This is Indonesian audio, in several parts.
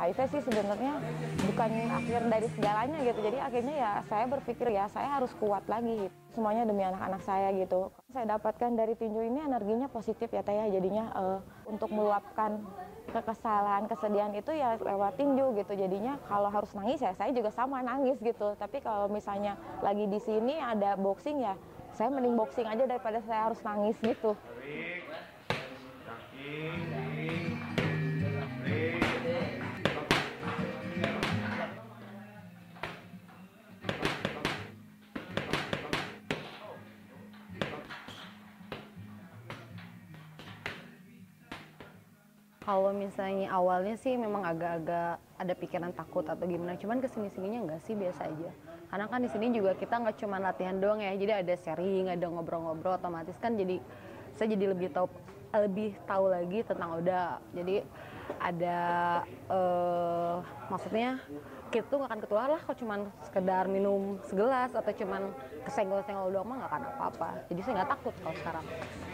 HIV sih sebenarnya bukan akhir dari segalanya gitu. Jadi akhirnya ya saya berpikir ya saya harus kuat lagi gitu. Semuanya demi anak-anak saya gitu. Saya dapatkan dari tinju ini energinya positif ya Teh ya. Jadinya untuk meluapkan kekesalan, kesedihan itu ya lewat tinju gitu. Jadinya kalau harus nangis ya saya juga sama nangis gitu. Tapi kalau misalnya lagi di sini ada boxing ya saya mending boxing aja daripada saya harus nangis gitu. Kalau misalnya awalnya sih memang agak-agak ada pikiran takut atau gimana, cuman kesini-sininya enggak sih, biasa aja. Karena kan di sini juga kita nggak cuma latihan doang ya, jadi ada sharing, ada ngobrol-ngobrol, otomatis kan jadi saya jadi lebih tahu lagi tentang Oda. Jadi ada maksudnya kita tuh nggak akan ketular lah kalau cuman sekedar minum segelas atau cuman kesenggol-senggol doang mah nggak akan apa-apa. Jadi saya nggak takut kalau sekarang.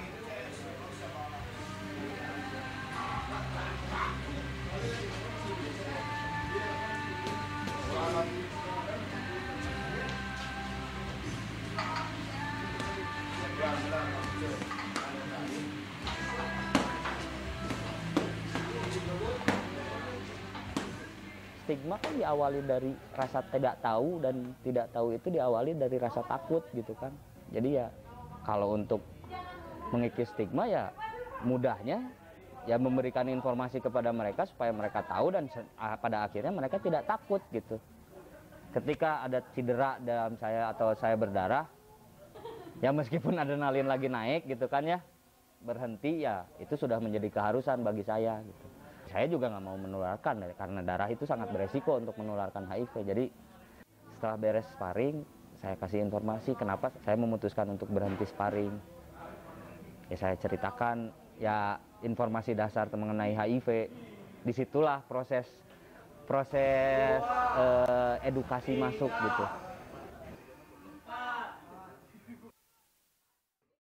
Stigma kan diawali dari rasa tidak tahu, dan tidak tahu itu diawali dari rasa takut gitu kan. Jadi ya kalau untuk mengikis stigma ya mudahnya ya memberikan informasi kepada mereka supaya mereka tahu, dan pada akhirnya mereka tidak takut gitu. Ketika ada cedera dalam saya atau saya berdarah, ya meskipun adrenalin lagi naik gitu kan ya, berhenti ya itu sudah menjadi keharusan bagi saya gitu. Saya juga nggak mau menularkan karena darah itu sangat beresiko untuk menularkan HIV. Jadi setelah beres sparring, saya kasih informasi kenapa saya memutuskan untuk berhenti sparring. Ya saya ceritakan ya informasi dasar mengenai HIV. Disitulah proses edukasi masuk gitu.